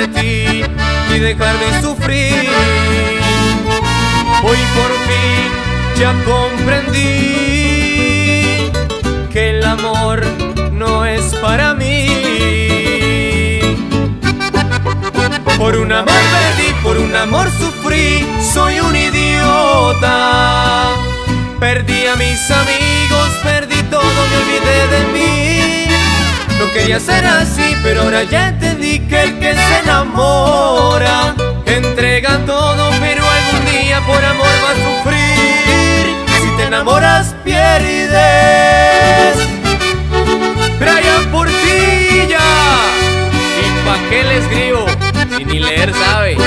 de ti y dejar de sufrir. Hoy por fin ya comprendí que el amor no es para mí. Por un amor perdí, por un amor sufrí, soy un idiota. Perdí a mis amigos, perdí todo, me olvidé de mí. No quería ser así, pero ahora ya entendí que el que se enamora entrega todo, pero algún día por amor va a sufrir. Si te enamoras pierdes. Brian Portilla. ¿Y pa' qué le escribo si ni leer sabe?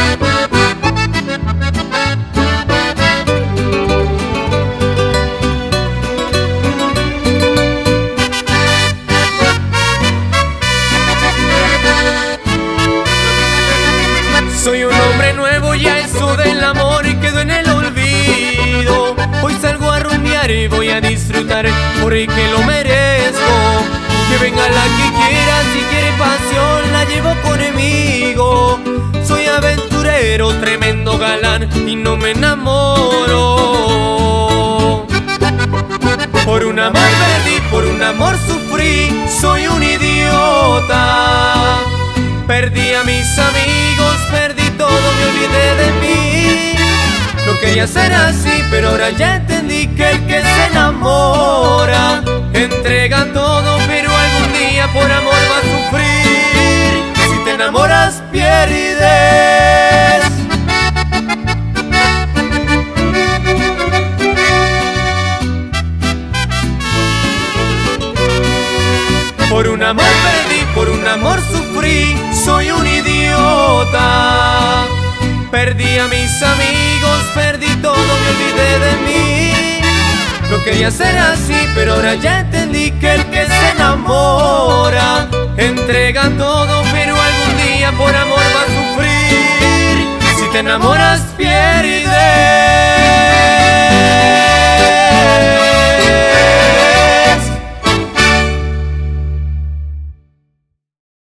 Soy un hombre nuevo, ya eso del amor quedó en el olvido. Hoy salgo a rumbear y voy a disfrutar porque lo merezco. Que venga la que quiera, si quiere pasión la llevo conmigo. Soy aventurero, tremendo galán y no me enamoro. Por un amor perdí, por un amor sufrí, soy un idiota. Perdí a mis amigos, perdí todo, me olvidé de mí. No quería ser así, pero ahora ya entendí que el que se enamora entrega todo, pero algún día por amor va a sufrir. Si te enamoras pierdes. Por un amor perdí, por un amor sufrí, soy un idiota. Perdí a mis amigos, perdí todo, me olvidé de mí. No quería ser así, pero ahora ya entendí que el que se enamora entrega todo, pero algún día por amor va a sufrir. Si te enamoras pierdes.